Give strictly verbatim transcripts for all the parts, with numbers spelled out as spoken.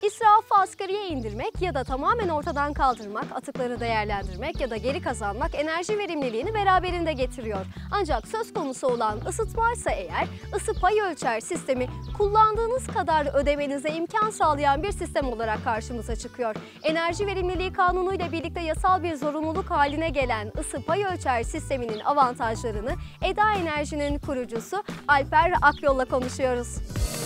İsrafı asgariye indirmek ya da tamamen ortadan kaldırmak, atıkları değerlendirmek ya da geri kazanmak enerji verimliliğini beraberinde getiriyor. Ancak söz konusu olan ısıtmaysa eğer, ısı pay ölçer sistemi kullandığınız kadar ödemenize imkan sağlayan bir sistem olarak karşımıza çıkıyor. Enerji verimliliği kanunu ile birlikte yasal bir zorunluluk haline gelen ısı pay ölçer sisteminin avantajlarını Eda Enerji'nin kurucusu Alper Akyol'la konuşuyoruz.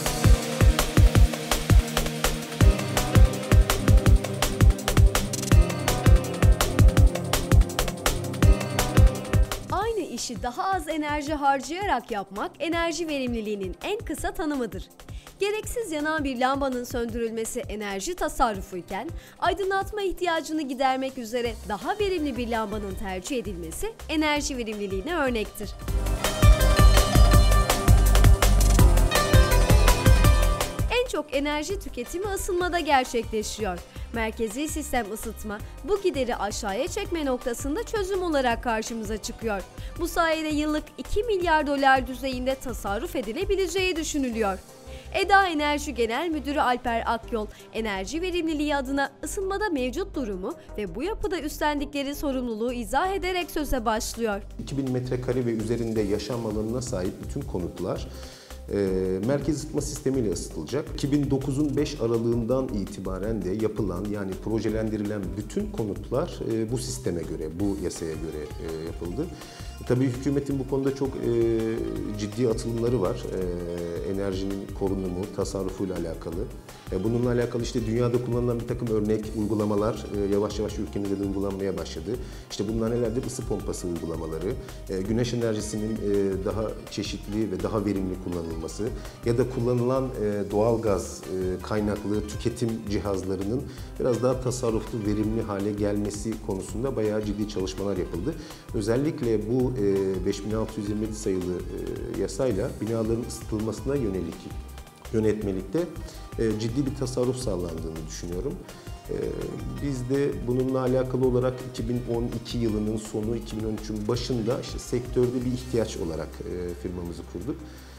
Aynı işi daha az enerji harcayarak yapmak enerji verimliliğinin en kısa tanımıdır. Gereksiz yanan bir lambanın söndürülmesi enerji tasarrufuyken, aydınlatma ihtiyacını gidermek üzere daha verimli bir lambanın tercih edilmesi enerji verimliliğine örnektir. En çok enerji tüketimi ısınmada gerçekleşiyor. Merkezi sistem ısıtma bu gideri aşağıya çekme noktasında çözüm olarak karşımıza çıkıyor. Bu sayede yıllık iki milyar dolar düzeyinde tasarruf edilebileceği düşünülüyor. Eda Enerji Genel Müdürü Alper Akyol, enerji verimliliği adına ısınmada mevcut durumu ve bu yapıda üstlendikleri sorumluluğu izah ederek söze başlıyor. iki bin metrekare ve üzerinde yaşam alanına sahip bütün konutlar e, merkez ısıtma sistemiyle ısıtılacak. iki bin dokuzun beş aralığından itibaren de yapılan, yani projelendirilen bütün konutlar e, bu sisteme göre, bu yasaya göre e, yapıldı. Tabii hükümetin bu konuda çok e, ciddi atılımları var. E, enerjinin korunumu, tasarrufuyla alakalı. E, bununla alakalı işte dünyada kullanılan bir takım örnek uygulamalar e, yavaş yavaş ülkemizde de uygulanmaya başladı. İşte bunlar nelerdir? Isı pompası uygulamaları, e, güneş enerjisinin e, daha çeşitli ve daha verimli kullanılması ya da kullanılan e, doğalgaz e, kaynaklı tüketim cihazlarının biraz daha tasarruflu, verimli hale gelmesi konusunda bayağı ciddi çalışmalar yapıldı. Özellikle bu beş bin altı yüz yirmi yedi sayılı yasayla binaların ısıtılmasına yönelik yönetmelikte ciddi bir tasarruf sağlandığını düşünüyorum. Biz de bununla alakalı olarak iki bin on iki yılının sonu, iki bin on üçün başında işte sektörde bir ihtiyaç olarak firmamızı kurduk.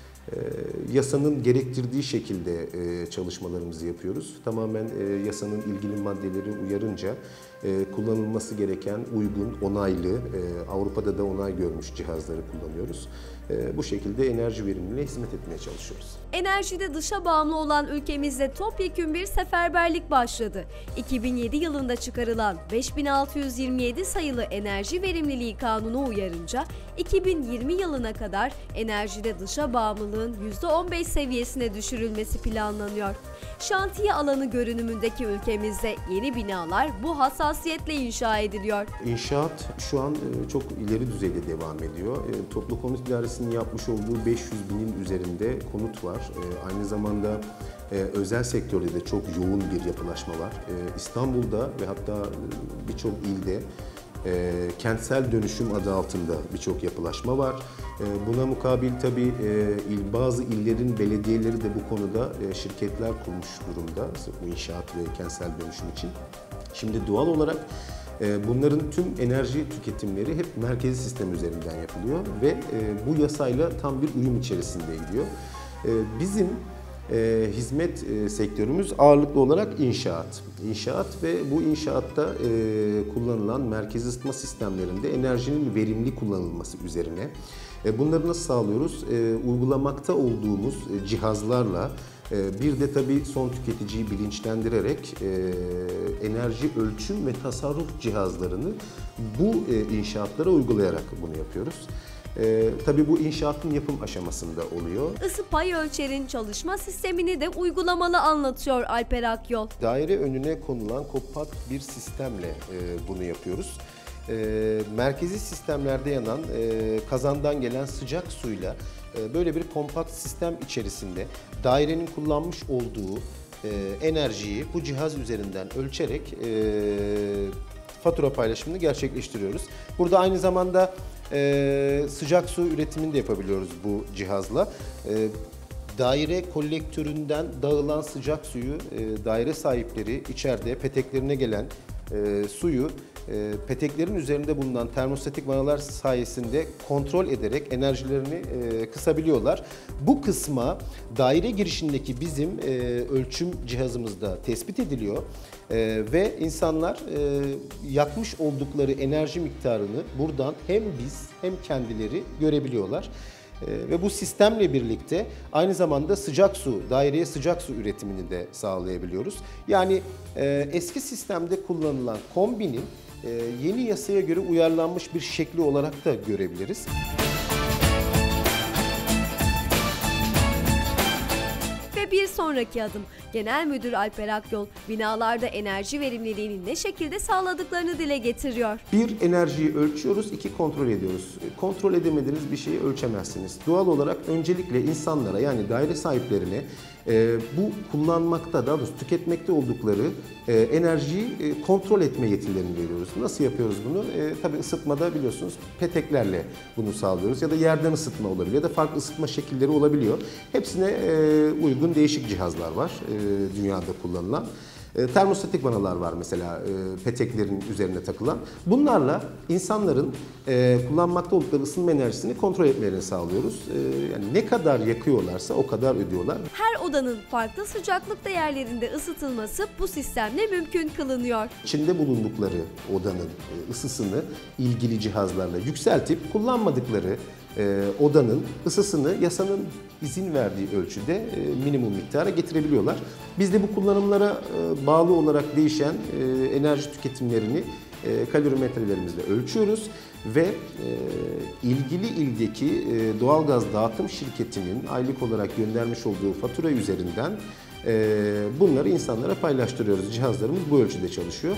Yasanın gerektirdiği şekilde çalışmalarımızı yapıyoruz. Tamamen yasanın ilgili maddeleri uyarınca kullanılması gereken uygun, onaylı, Avrupa'da da onay görmüş cihazları kullanıyoruz. Bu şekilde enerji verimliliğine hizmet etmeye çalışıyoruz. Enerjide dışa bağımlı olan ülkemizde topyekün bir seferberlik başladı. iki bin yedi yılında çıkarılan beş bin altı yüz yirmi yedi sayılı Enerji Verimliliği Kanunu uyarınca iki bin yirmi yılına kadar enerjide dışa bağımlılığın yüzde on beş seviyesine düşürülmesi planlanıyor. Şantiye alanı görünümündeki ülkemizde yeni binalar bu hassasiyetle inşa ediliyor. İnşaat şu an çok ileri düzeyde devam ediyor. Toplu Konut İdaresi'nin yapmış olduğu beş yüz binin üzerinde konut var. Aynı zamanda özel sektörde de çok yoğun bir yapılaşma var. İstanbul'da ve hatta birçok ilde E, kentsel dönüşüm adı altında birçok yapılaşma var. E, buna mukabil tabii e, il, bazı illerin belediyeleri de bu konuda e, şirketler kurmuş durumda bu inşaat ve kentsel dönüşüm için. Şimdi doğal olarak e, bunların tüm enerji tüketimleri hep merkezi sistem üzerinden yapılıyor ve e, bu yasayla tam bir uyum içerisinde gidiyor. E, bizim E, hizmet e, sektörümüz ağırlıklı olarak inşaat. İnşaat ve bu inşaatta e, kullanılan merkezi ısıtma sistemlerinde enerjinin verimli kullanılması üzerine. E, bunları nasıl sağlıyoruz? E, uygulamakta olduğumuz e, cihazlarla e, bir de tabii son tüketiciyi bilinçlendirerek e, enerji ölçüm ve tasarruf cihazlarını bu e, inşaatlara uygulayarak bunu yapıyoruz. Ee, tabii bu inşaatın yapım aşamasında oluyor. Isı pay ölçerin çalışma sistemini de uygulamalı anlatıyor Alper Akyol. Daire önüne konulan kompakt bir sistemle e, bunu yapıyoruz. E, merkezi sistemlerde yanan e, kazandan gelen sıcak suyla e, böyle bir kompakt sistem içerisinde dairenin kullanmış olduğu e, enerjiyi bu cihaz üzerinden ölçerek e, fatura paylaşımını gerçekleştiriyoruz. Burada aynı zamanda Ee, sıcak su üretimini de yapabiliyoruz bu cihazla. Ee, daire kolektöründen dağılan sıcak suyu e, daire sahipleri içeride peteklerine gelen e, suyu e, peteklerin üzerinde bulunan termostatik vanalar sayesinde kontrol ederek enerjilerini e, kısabiliyorlar. Bu kısma daire girişindeki bizim e, ölçüm cihazımızda tespit ediliyor e, ve insanlar e, yakmış oldukları enerji miktarını buradan hem biz hem kendileri görebiliyorlar. Ve bu sistemle birlikte aynı zamanda sıcak su, daireye sıcak su üretimini de sağlayabiliyoruz. Yani e, eski sistemde kullanılan kombinin e, yeni yasaya göre uyarlanmış bir şekli olarak da görebiliriz. Bir sonraki adım. Genel Müdür Alper Akyol, binalarda enerji verimliliğini ne şekilde sağladıklarını dile getiriyor. Bir, enerjiyi ölçüyoruz, iki, kontrol ediyoruz. Kontrol edemediğiniz bir şeyi ölçemezsiniz. Doğal olarak öncelikle insanlara, yani daire sahiplerine e, bu kullanmakta, daha doğrusu tüketmekte oldukları e, enerjiyi e, kontrol etme yetilerini veriyoruz. Nasıl yapıyoruz bunu? E, tabii ısıtmada biliyorsunuz peteklerle bunu sağlıyoruz ya da yerden ısıtma olabiliyor ya da farklı ısıtma şekilleri olabiliyor. Hepsine e, uygun değişik cihazlar var e, dünyada kullanılan. E, termostatik vanalar var mesela e, peteklerin üzerine takılan. Bunlarla insanların e, kullanmakta oldukları ısınma enerjisini kontrol etmelerini sağlıyoruz. E, yani ne kadar yakıyorlarsa o kadar ödüyorlar. Her odanın farklı sıcaklık değerlerinde ısıtılması bu sistemle mümkün kılınıyor. İçinde bulundukları odanın e, ısısını ilgili cihazlarla yükseltip kullanmadıkları e, odanın ısısını yasanın izin verdiği ölçüde e, minimum miktara getirebiliyorlar. Biz de bu kullanımlara e, bağlı olarak değişen e, enerji tüketimlerini e, kalorimetrelerimizle ölçüyoruz ve e, ilgili ildeki e, doğalgaz dağıtım şirketinin aylık olarak göndermiş olduğu fatura üzerinden e, bunları insanlara paylaştırıyoruz. Cihazlarımız bu ölçüde çalışıyor.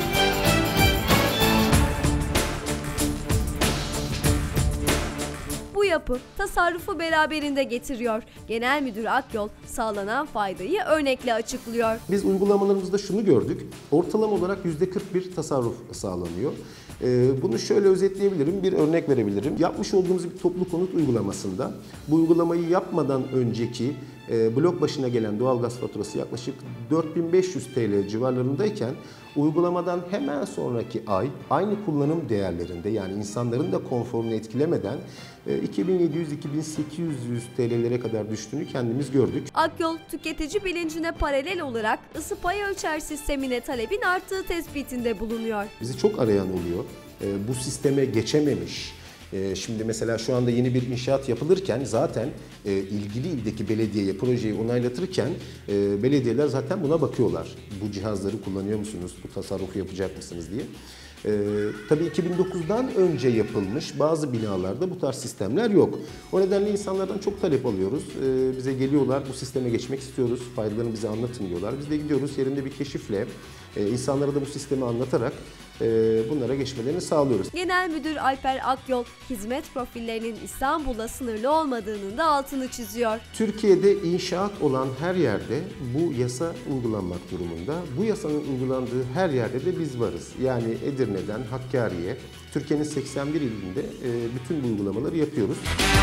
Bu yapı tasarrufu beraberinde getiriyor. Genel Müdür Akyol sağlanan faydayı örnekle açıklıyor. Biz uygulamalarımızda şunu gördük. Ortalama olarak yüzde kırk bir tasarruf sağlanıyor. Bunu şöyle özetleyebilirim, bir örnek verebilirim. Yapmış olduğumuz bir toplu konut uygulamasında bu uygulamayı yapmadan önceki blok başına gelen doğalgaz faturası yaklaşık dört bin beş yüz TL civarlarındayken uygulamadan hemen sonraki ay aynı kullanım değerlerinde, yani insanların da konforunu etkilemeden iki bin yedi yüz iki bin sekiz yüz TL'lere kadar düştüğünü kendimiz gördük. Akyol, tüketici bilincine paralel olarak ısı pay ölçer sistemine talebin arttığı tespitinde bulunuyor. Bizi çok arayan oluyor. Bu sisteme geçememiş. Şimdi mesela şu anda yeni bir inşaat yapılırken zaten ilgili ildeki belediyeye projeyi onaylatırken belediyeler zaten buna bakıyorlar. Bu cihazları kullanıyor musunuz? Bu tasarrufu yapacak mısınız diye. Ee, tabii iki bin dokuzdan önce yapılmış bazı binalarda bu tarz sistemler yok. O nedenle insanlardan çok talep alıyoruz. Ee, bize geliyorlar, bu sisteme geçmek istiyoruz, faydalarını bize anlatın diyorlar. Biz de gidiyoruz yerinde bir keşifle, e, insanlara da bu sistemi anlatarak e, bunlara geçmelerini sağlıyoruz. Genel Müdür Alper Akyol, hizmet profillerinin İstanbul'la sınırlı olmadığının da altını çiziyor. Türkiye'de inşaat olan her yerde bu yasa uygulanmak durumunda. Bu yasanın uygulandığı her yerde de biz varız. Yani Edirne'den Hakkari'ye, Türkiye'nin seksen bir ilinde e, bütün bu uygulamaları yapıyoruz.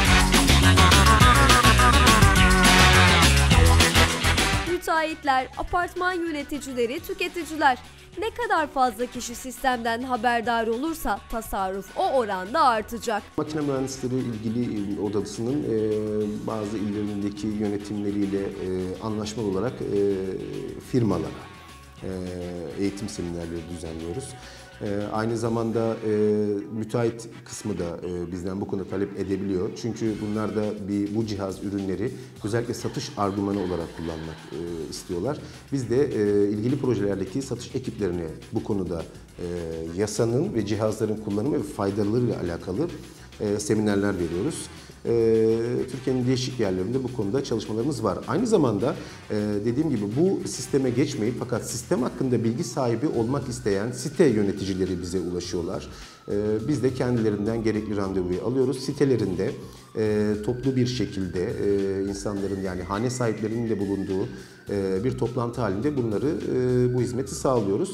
Müteahhitler, apartman yöneticileri, tüketiciler. Ne kadar fazla kişi sistemden haberdar olursa tasarruf o oranda artacak. Makine mühendisleri ilgili odasının e, bazı illerindeki yönetimleriyle e, anlaşmalı olarak e, firmalara e, eğitim seminerleri düzenliyoruz. E, aynı zamanda e, müteahhit kısmı da e, bizden bu konuda talep edebiliyor. Çünkü bunlar da bir, bu cihaz ürünleri özellikle satış argümanı olarak kullanmak e, istiyorlar. Biz de e, ilgili projelerdeki satış ekiplerine bu konuda e, yasanın ve cihazların kullanımı ve faydalarıyla alakalı e, seminerler veriyoruz. Türkiye'nin değişik yerlerinde bu konuda çalışmalarımız var. Aynı zamanda dediğim gibi bu sisteme geçmeyip fakat sistem hakkında bilgi sahibi olmak isteyen site yöneticileri bize ulaşıyorlar. Biz de kendilerinden gerekli randevuyu alıyoruz. Sitelerinde toplu bir şekilde insanların, yani hane sahiplerinin de bulunduğu bir toplantı halinde bunları, bu hizmeti sağlıyoruz.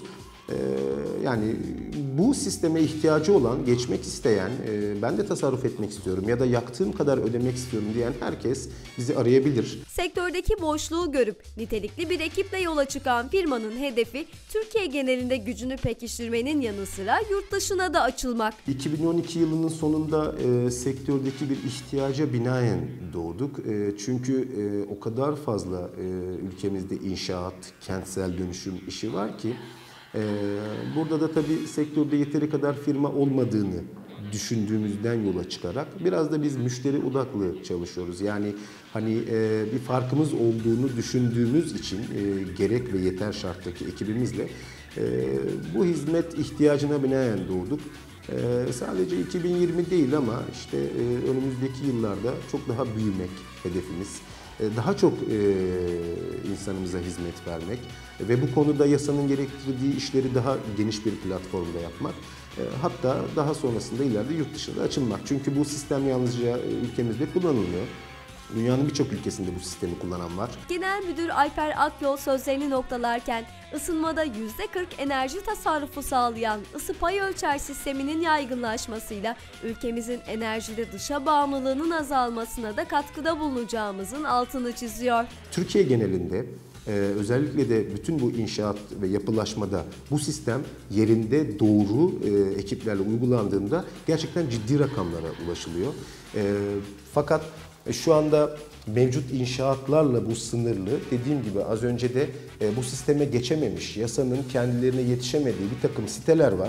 Ee, yani bu sisteme ihtiyacı olan, geçmek isteyen, e, ben de tasarruf etmek istiyorum ya da yaktığım kadar ödemek istiyorum diyen herkes bizi arayabilir. Sektördeki boşluğu görüp nitelikli bir ekiple yola çıkan firmanın hedefi Türkiye genelinde gücünü pekiştirmenin yanı sıra yurt dışına da açılmak. iki bin on iki yılının sonunda e, sektördeki bir ihtiyaca binaen doğduk. E, çünkü e, o kadar fazla e, ülkemizde inşaat, kentsel dönüşüm işi var ki e, burada da tabii sektörde yeteri kadar firma olmadığını düşündüğümüzden yola çıkarak biraz da biz müşteri odaklı çalışıyoruz. Yani hani e, bir farkımız olduğunu düşündüğümüz için e, gerek ve yeter şarttaki ekibimizle e, bu hizmet ihtiyacına binaen doğduk. E, sadece iki bin yirmi değil ama işte e, önümüzdeki yıllarda çok daha büyümek hedefimiz. E, daha çok e, insanımıza hizmet vermek ve bu konuda yasanın gerektirdiği işleri daha geniş bir platformda yapmak. Hatta daha sonrasında ileride yurt dışında açılmak. Çünkü bu sistem yalnızca ülkemizde kullanılmıyor. Dünyanın birçok ülkesinde bu sistemi kullanan var. Genel Müdür Alper Akyol sözlerini noktalarken ısınmada yüzde kırk enerji tasarrufu sağlayan ısı pay ölçer sisteminin yaygınlaşmasıyla ülkemizin enerjide dışa bağımlılığının azalmasına da katkıda bulunacağımızın altını çiziyor. Türkiye genelinde Ee, özellikle de bütün bu inşaat ve yapılaşmada bu sistem yerinde doğru e, ekiplerle uygulandığında gerçekten ciddi rakamlara ulaşılıyor. E, fakat şu anda mevcut inşaatlarla bu sınırlı. Dediğim gibi az önce de e, bu sisteme geçememiş, yasanın kendilerine yetişemediği bir takım siteler var.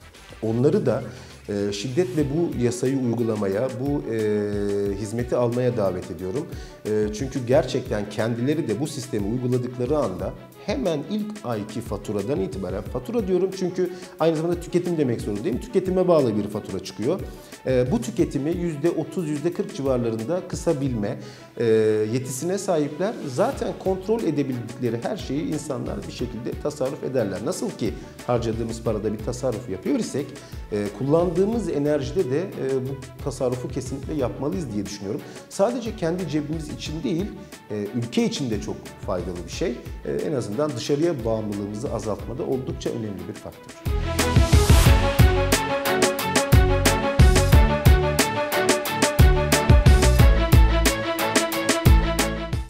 Onları da e, şiddetle bu yasayı uygulamaya, bu e, hizmeti almaya davet ediyorum. E, çünkü gerçekten kendileri de bu sistemi uyguladıkları anda hemen ilk ayki faturadan itibaren, fatura diyorum çünkü aynı zamanda tüketim demek zorundayım. Tüketime bağlı bir fatura çıkıyor. E, bu tüketimi yüzde otuz yüzde kırk civarlarında kısabilme e, yetisine sahipler. Zaten kontrol edebildikleri her şeyi insanlar bir şekilde tasarruf ederler. Nasıl ki harcadığımız parada bir tasarruf yapıyor isek, e, kullandığımız enerjide de e, bu tasarrufu kesinlikle yapmalıyız diye düşünüyorum. Sadece kendi cebimiz için değil, e, ülke için de çok faydalı bir şey. E, en azından dışarıya bağımlılığımızı azaltmada oldukça önemli bir faktör.